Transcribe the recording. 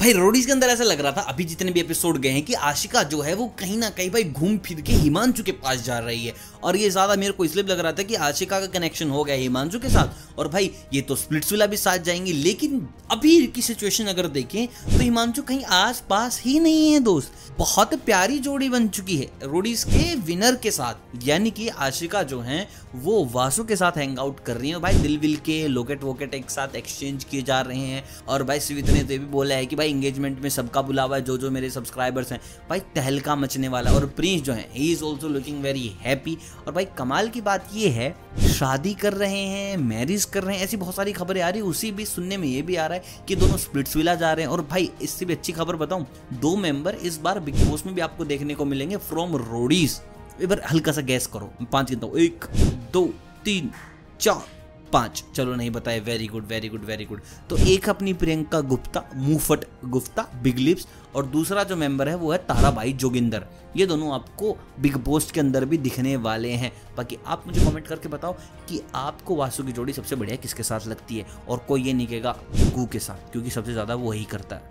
भाई रोडीज के अंदर ऐसा लग रहा था अभी जितने भी एपिसोड गए हैं कि आशिका जो है वो कहीं ना कहीं भाई घूम फिर के हिमांशु के पास जा रही है, और ये ज्यादा मेरे को इसलिए लग रहा था कि आशिका का कनेक्शन हो गया हिमांशु के साथ, और भाई ये तो स्प्लिट्सविला भी साथ जाएंगे। लेकिन अभी की सिचुएशन अगर देखें तो हिमांशु कहीं आस पास ही नहीं है दोस्त। बहुत प्यारी जोड़ी बन चुकी है रोडीज के विनर के साथ, यानी कि आशिका जो है वो वासु के साथ हैंग आउट कर रही है। भाई दिल विल के लोकेट वोकेट एक साथ एक्सचेंज किए जा रहे हैं, और भाई स्वीट ने तो ये भी बोला है कि भाई एंगेजमेंट में सबका बुलावा है, जो मेरे सब्सक्राइबर्स हैं। भाई तहलका मचने वाला, और प्रिंस जो है he is also looking very happy. और भाई कमाल की बात ये है शादी कर रहे हैं, मैरिज कर रहे हैं, ऐसी बहुत सारी खबरें आ रही है। उसी भी सुनने में ये भी आ रहा है कि दोनों स्प्लिट्सविला जा रहे हैं। और भाई इससे भी अच्छी खबर बताऊं, 2 मेंबर इस बार बिग बॉस में भी आपको देखने को मिलेंगे फ्रॉम रोडीज। एक बार हल्का सा गैस करो, 5 गिनता हूं, 1 2 3 4 5, चलो नहीं बताए, very good very good very good. तो एक अपनी प्रियंका गुप्ता, मुफट गुप्ता बिग लिप्स, और दूसरा जो मेंबर है वो है ताराबाई जोगिंदर। ये दोनों आपको बिग बॉस के अंदर भी दिखने वाले हैं। बाकी आप मुझे कमेंट करके बताओ कि आपको वासु की जोड़ी सबसे बढ़िया किसके साथ लगती है, और कोई ये नहीं कहेगा गू के साथ, क्योंकि सबसे ज्यादा वो वही करता है।